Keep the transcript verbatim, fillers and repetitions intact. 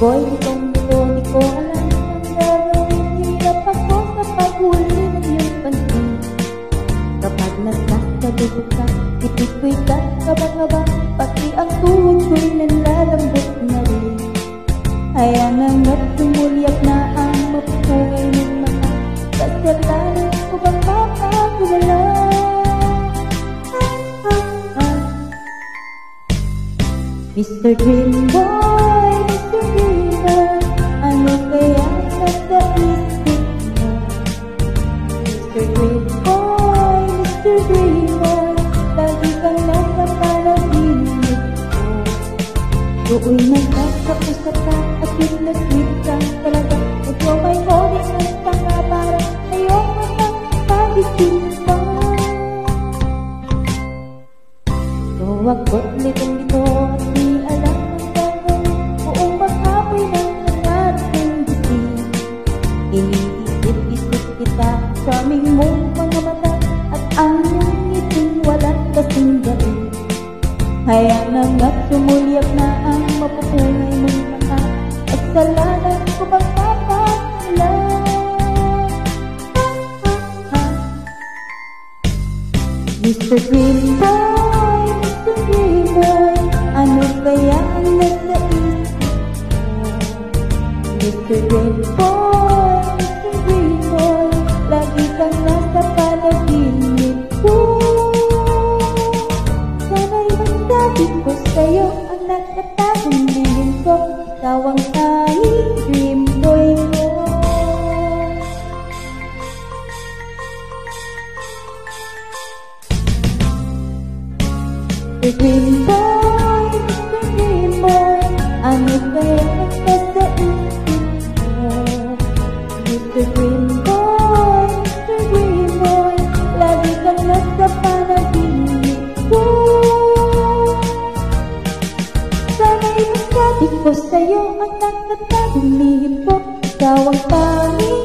Boy, itong ito, di ko alam ang gagawin. Hirap ako sa paghuli ng iyong pansin. Kapag nagkakadubog ka, titik ko'y kakabang-abang, pati ang tuhod ko'y nalalambot na rin. Kaya nangat tumulyak na ang mapupungay ng mga kasalanan ko bang makakawala. Mister Dream Boy, Mister Dreamer, ano kaya nasa isip mo? Mister Dream Boy, Mister Dreamer, lagi kang nasa panaginip ko. Doon nagkakausap ka at pinag-trip ka talaga. Ikaw may holding ng tanga para ayong matang pag-isip pa. So ako't litong ito at di alam ang gagawin. Buong maghapoy ng hangat ng gising. Iniisip-isip kita sa aming mong mga mata at ang iyong ngiting walang kasing gabi. Kaya nangat sumulyak na ang mapupungay mong mga kasalanan ko bang papakala. Mister Dream Boy, Mister Dreamer, ano kaya ang nasa isip mo? Mister Dream Boy, Mister Dreamer, lagi kang nasa panaginip ko. Sana'y masabi ko sa'yo ang nakatagong lihim ko. Ikaw ang tanging dream boy ko. Mister Dream Boy, Mister Dreamer, ano kaya nasa isip mo? Mister Dream Boy, Mister Dreamer, lagi kang nasa panaginip ko. Sana'y masabi ko sa'yo ang nakatagong lihim ko. Ikaw ang tanging